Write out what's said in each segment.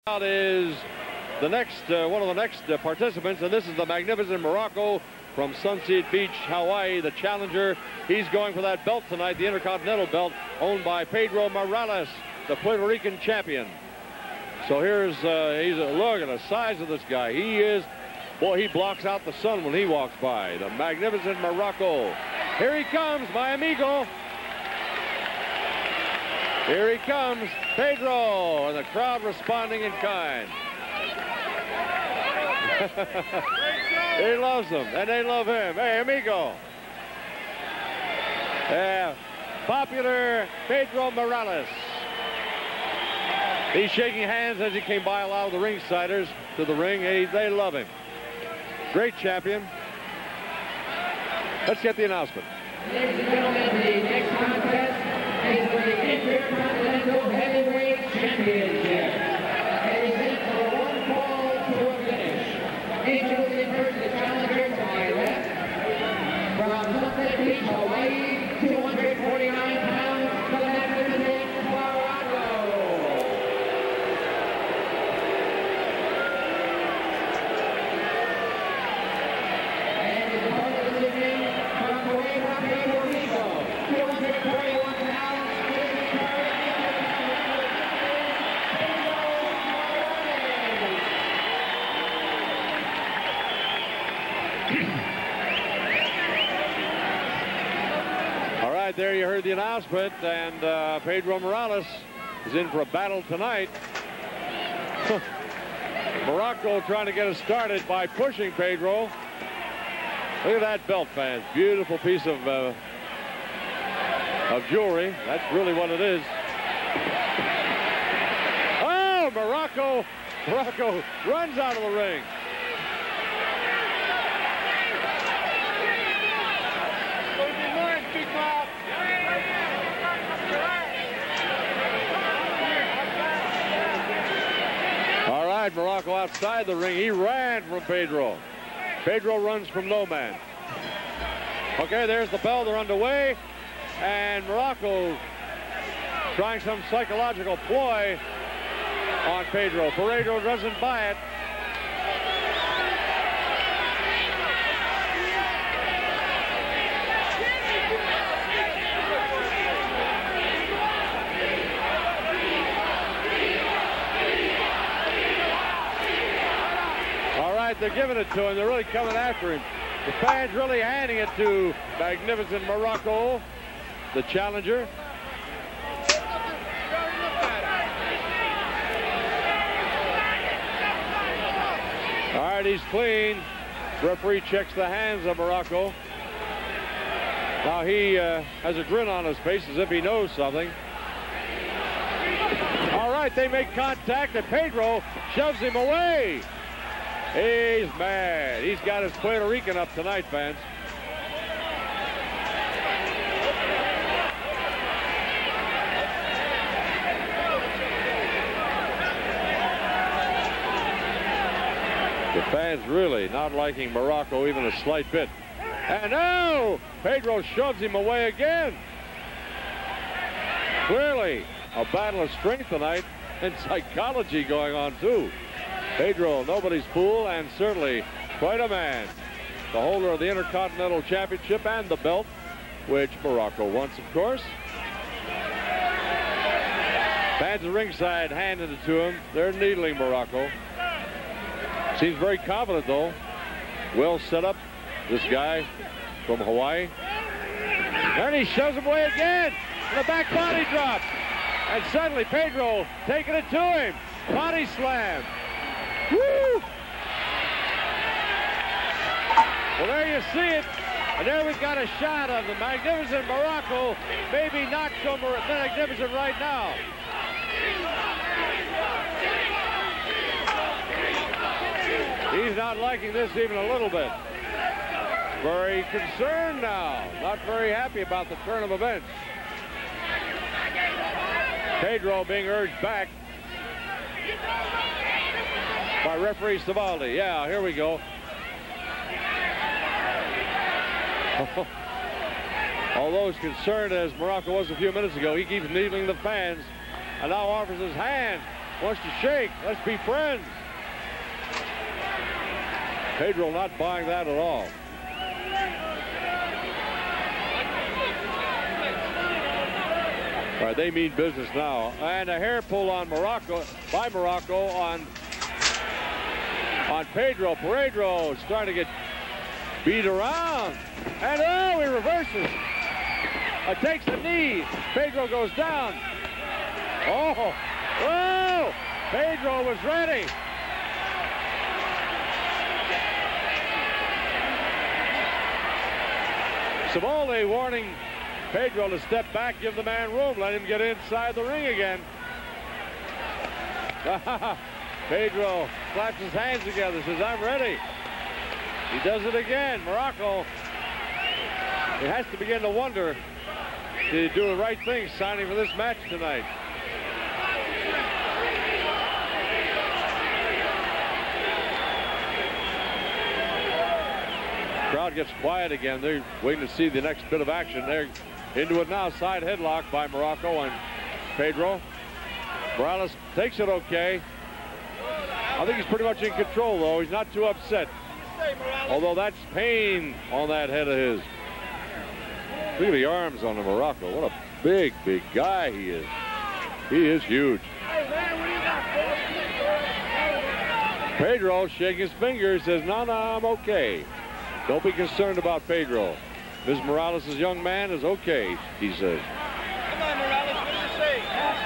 Is the next one of the next participants, and this is the magnificent Muraco from Sunset Beach, Hawaii, the challenger. He's going for that belt tonight, the Intercontinental belt, owned by Pedro Morales, the Puerto Rican champion. So here's look at the size of this guy. He is, boy, he blocks out the sun when he walks by. The magnificent Muraco. Here he comes, my amigo. Here he comes, Pedro, and the crowd responding in kind. He loves them, and they love him. Hey, amigo. Yeah, popular Pedro Morales. He's shaking hands as he came by a lot of the ringsiders to the ring. They love him. Great champion. Let's get the announcement. Ladies and gentlemen, the next contest is for the Intercontinental Heavyweight Championship. It is in for a one-fall to a finish. Introducing first the challenger to my left. From Sunset Beach, Hawaii, 249 pounds, the magnificent Muraco. And as a part of this evening, from Puerto Rico, 241 pounds. All right, there you heard the announcement, and Pedro Morales is in for a battle tonight. Muraco trying to get us started by pushing Pedro. Look at that belt, fans. Beautiful piece of jewelry. That's really what it is. Oh, Muraco runs out of the ring. All right, Muraco outside the ring. He ran from Pedro. Pedro runs from no man. Okay, there's the bell. They're underway. And Muraco trying some psychological ploy on Pedro. Pedro doesn't buy it. All right, they're giving it to him. They're really coming after him. The fans really handing it to magnificent Muraco, the challenger. All right, he's clean. Referee checks the hands of Muraco. Now he has a grin on his face as if he knows something. All right, they make contact, and Pedro shoves him away. He's mad. He's got his Puerto Rican up tonight, fans. The fans really not liking Muraco even a slight bit. And now Pedro shoves him away again. Clearly a battle of strength tonight and psychology going on too. Pedro, nobody's fool, and certainly quite a man. The holder of the Intercontinental Championship and the belt, which Muraco wants, of course. Fans at ringside handing it to him. They're needling Muraco. Seems very confident, though. Well set up, this guy from Hawaii. And he shoves him away again. And a back body drop. And suddenly Pedro taking it to him. Body slam. Woo! Well, there you see it. And there we've got a shot of the magnificent Muraco. Maybe not so magnificent right now. He's not liking this even a little bit. Very concerned now. Not very happy about the turn of events. Pedro being urged back by referee Savaldi. Yeah, here we go. Although as concerned as Muraco was a few minutes ago, he keeps needling the fans and now offers his hand wants to shake. Let's be friends. Pedro not buying that at all. All right, they mean business now. And a hair pull on Muraco, by Muraco on Pedro. Pedro starting to get beat around. And oh, he reverses. Takes a knee. Pedro goes down. Oh, oh, Pedro was ready. Savoli warning Pedro to step back, give the man room, let him get inside the ring again. Pedro claps his hands together, says, I'm ready. He does it again. Muraco, he has to begin to wonder, did he do the right thing signing for this match tonight? Crowd gets quiet again. They're waiting to see the next bit of action. They're into it now. Side headlock by Muraco and Pedro. Morales takes it okay. I think he's pretty much in control, though. He's not too upset. Although that's pain on that head of his. Look at the arms on the Muraco. What a big, big guy he is. He is huge. Pedro shaking his fingers, says, no, I'm okay. Don't be concerned about Pedro. Ms. Morales' young man is okay, he says. Come on, Morales, what do you say?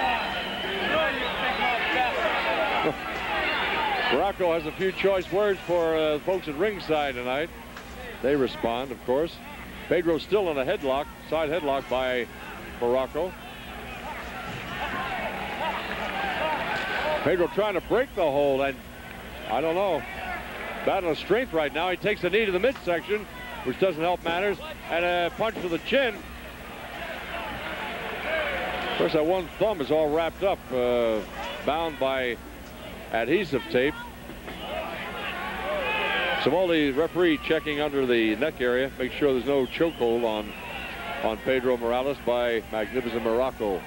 Muraco has a few choice words for folks at ringside tonight. They respond, of course. Pedro's still in a headlock, side headlock by Muraco. Pedro trying to break the hold, and I don't know. Battle of strength right now. He takes a knee to the midsection, which doesn't help matters, and a punch to the chin. Of course, that one thumb is all wrapped up, bound by adhesive tape. Savoli, referee, checking under the neck area, make sure there's no chokehold on Pedro Morales by Magnificent Muraco.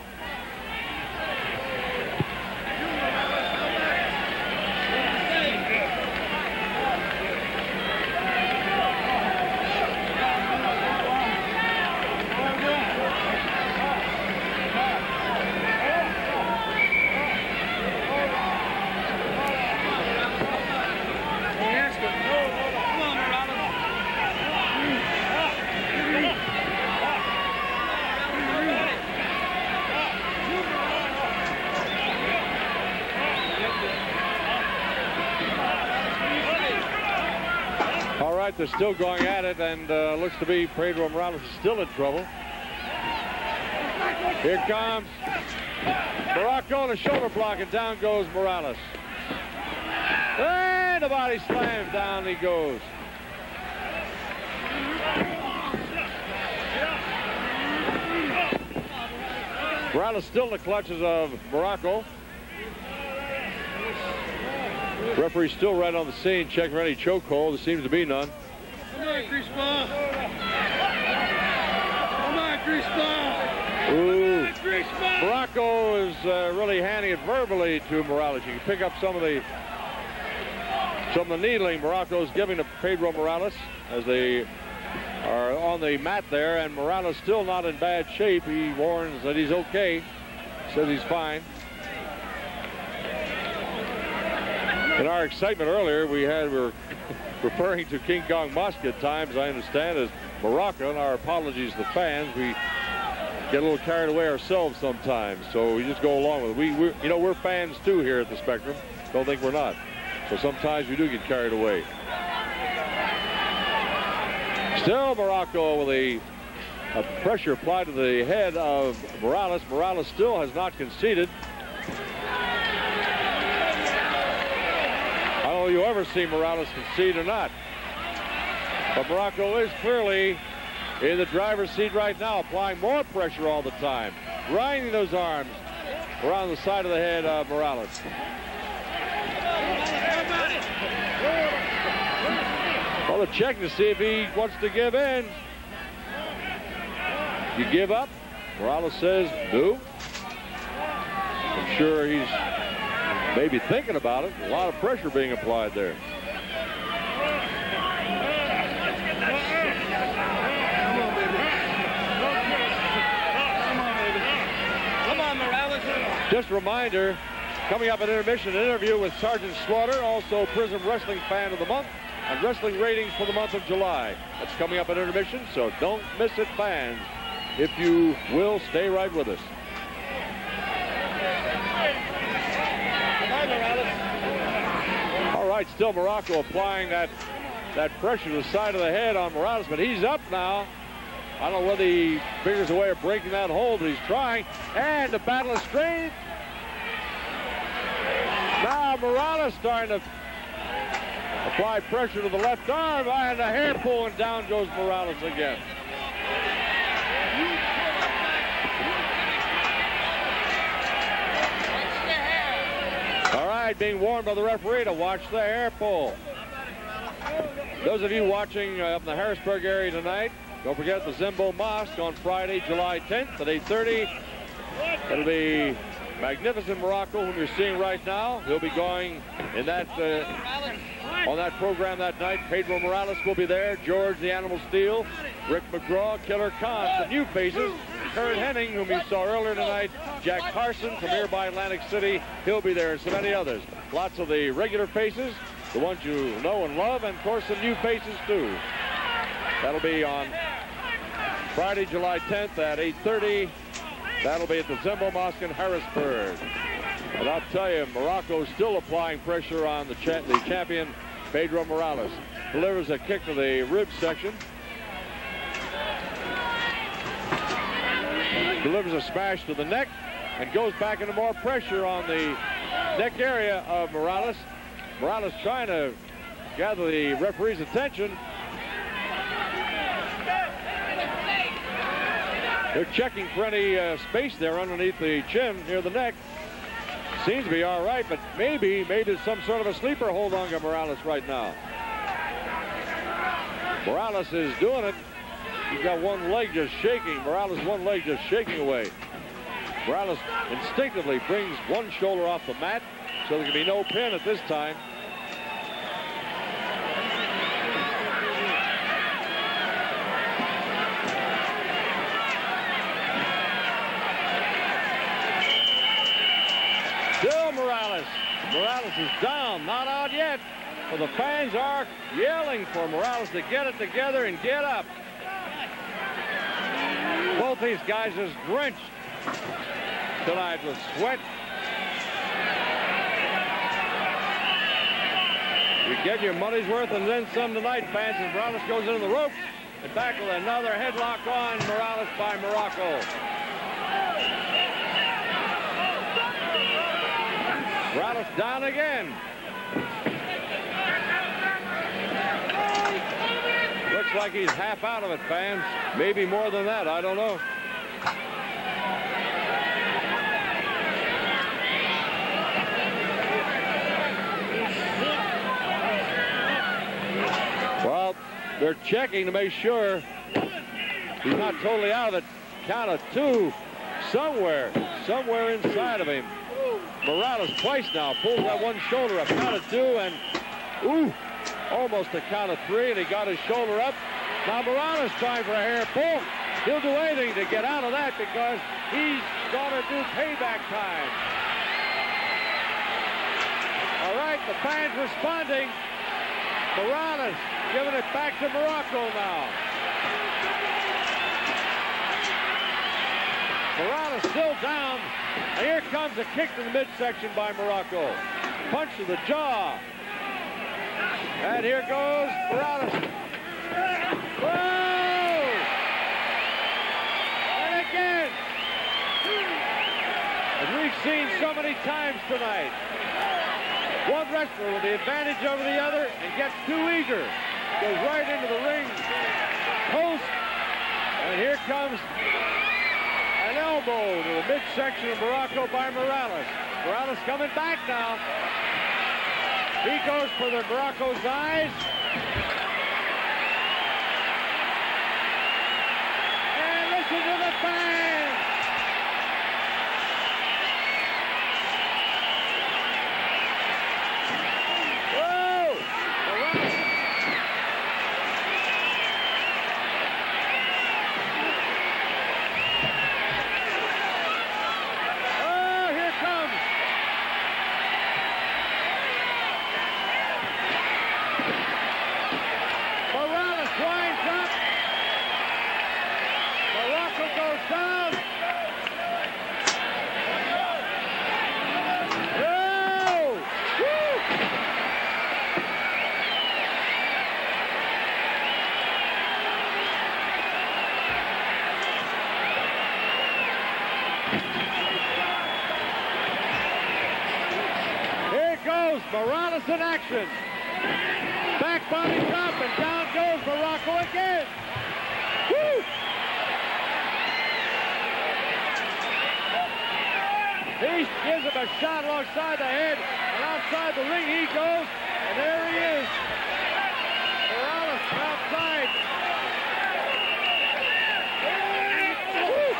They're still going at it, and looks to be Pedro Morales is still in trouble. Here comes Muraco on a shoulder block, and down goes Morales. And the body slam, down he goes. Morales still in the clutches of Muraco. Referee still right on the scene, checking for any chokehold. There seems to be none. Come on, greaseball. Come on, greaseball. Ooh. Muraco is really handing it verbally to Morales. You can pick up some of the needling Muraco is giving to Pedro Morales as they are on the mat there, and Morales still not in bad shape. He warns that he's okay, says he's fine. In our excitement earlier, we were referring to King Kong Mosca at times, I understand, as Muraco, and our apologies to the fans. We get a little carried away ourselves sometimes, so we just go along with it. You know, we're fans too here at the Spectrum. Don't think we're not. So sometimes we do get carried away. Still Muraco with a pressure applied to the head of Morales. Morales still has not conceded. I don't know if you ever see Morales concede or not. But Muraco is clearly in the driver's seat right now, applying more pressure all the time, grinding those arms around the side of the head of Morales. Well, they're checking to see if he wants to give in. You give up? Morales says no. I'm sure he's maybe thinking about it. A lot of pressure being applied there. Come on, Morales. Just a reminder, coming up at intermission, an interview with Sergeant Slaughter, also PRISM Wrestling Fan of the Month, and wrestling ratings for the month of July. That's coming up at intermission, so don't miss it, fans. If you will, stay right with us. All right, still Muraco applying that pressure to the side of the head on Morales, but he's up now. I don't know whether he figures a way of breaking that hold, but he's trying. And the battle of strength. Now Morales starting to apply pressure to the left arm, and the hair pull, and down goes Morales again. All right, being warned by the referee to watch the hair pull. Those of you watching up in the Harrisburg area tonight, don't forget the Zimbo Mosque on Friday, July 10th at 8:30. It'll be magnificent Muraco, whom you're seeing right now. He'll be going in that on that program that night. Pedro Morales will be there. George the Animal Steel, Rick McGraw, Killer Khan. The new faces, Curt Hennig, whom you saw earlier tonight, Jack Carson from nearby Atlantic City. He'll be there, and so many others. Lots of the regular faces, the ones you know and love, and of course some new faces too. That'll be on Friday, July 10th at 8:30. That'll be at the Zimbo Mosque in Harrisburg. And I'll tell you, Muraco's still applying pressure on the champion, Pedro Morales. Delivers a kick to the rib section. Delivers a smash to the neck and goes back into more pressure on the neck area of Morales. Morales trying to gather the referee's attention. They're checking for any space there underneath the chin near the neck. Seems to be all right, but maybe some sort of a sleeper hold on to Morales right now. Morales is doing it. He's got one leg just shaking. Morales' one leg just shaking away. Morales instinctively brings one shoulder off the mat, so there can be no pin at this time. Still Morales. Morales is down, not out yet. But the fans are yelling for Morales to get it together and get up. Both these guys is drenched tonight with sweat. You get your money's worth and then some tonight, fans, as Morales goes into the ropes and back with another headlock on Morales by Muraco. Morales down again. Looks like he's half out of it, fans. Maybe more than that, I don't know. Well, they're checking to make sure he's not totally out of it. Count of two, somewhere inside of him. Morales twice now pulls that one shoulder up. Count of two, and almost a count of three, and he got his shoulder up. Now Morales trying for a hair pull. He'll do anything to get out of that because he's gonna do payback time. All right, the fans responding. Morales giving it back to Muraco now. Morales still down, and here comes a kick to the midsection by Muraco. Punch to the jaw. And here goes Morales. Whoa! And again. As we've seen so many times tonight, one wrestler with the advantage over the other and gets too eager. Goes right into the ring post. And here comes an elbow to the midsection of Muraco by Morales. Morales coming back now. He goes for the Muraco's eyes. And listen to the fans. Morales in action. Back body drop, and down goes Muraco again. Woo! He gives him a shot alongside the head, and outside the ring he goes, and there he is. Morales outside. Woo!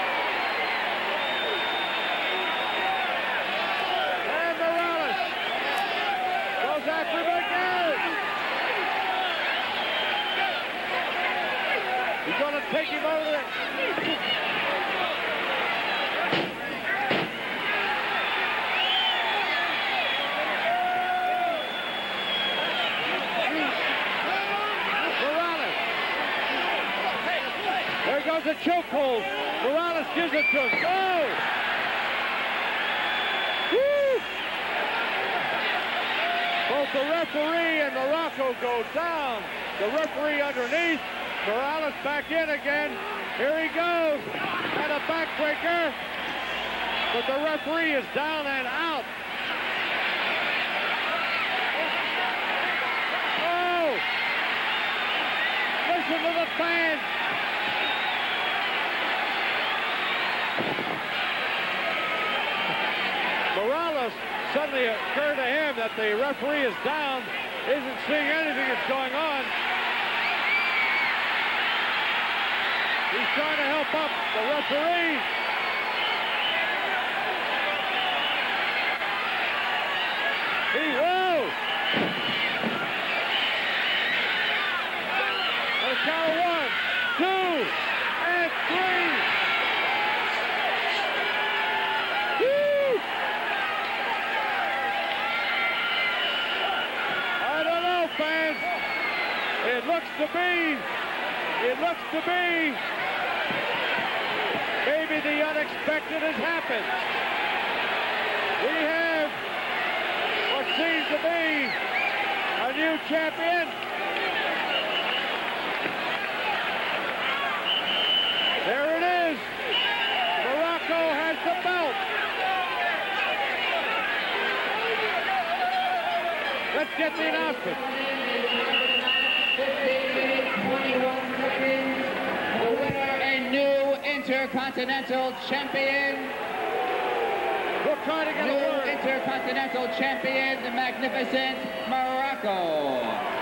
And Morales goes after him again. He's going to take him over there. There goes a chokehold. Morales gives it to him. Go! Woo! Both the referee and Muraco go down. The referee underneath. Morales back in again. Here he goes. And a backbreaker. But the referee is down and out. Oh! Listen to the fans. Morales, suddenly occurred to him that the referee is down, isn't seeing anything that's going on. He's trying to help up the referee. Whoa! On a count of 1, 2, and 3. Fans, it looks to be, maybe the unexpected has happened. We have what seems to be a new champion. There it is. Muraco has the belt. Let's get the announcement. 15 minutes, 21 seconds. The winner and new Intercontinental Champion. We'll try to get a word. Intercontinental Champion, the magnificent Muraco.